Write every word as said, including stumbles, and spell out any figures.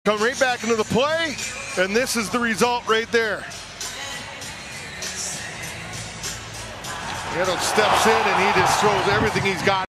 Come right back into the play, and this is the result right there. Nieto steps in and he just throws everything he's got.